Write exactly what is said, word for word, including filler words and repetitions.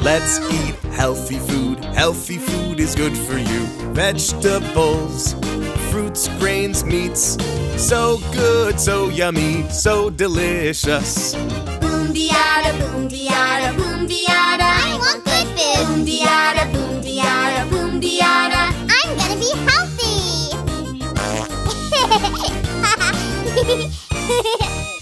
Let's eat healthy food. Healthy food is good for you. Vegetables, fruits, grains, meats. So good, so yummy, so delicious. Boom-dee-a-da, boom-dee-a-da, boom-dee-a-da. I want good food. Boom-dee-a-da, boom-dee-a-da, boom-dee-a-da. I'm gonna be healthy.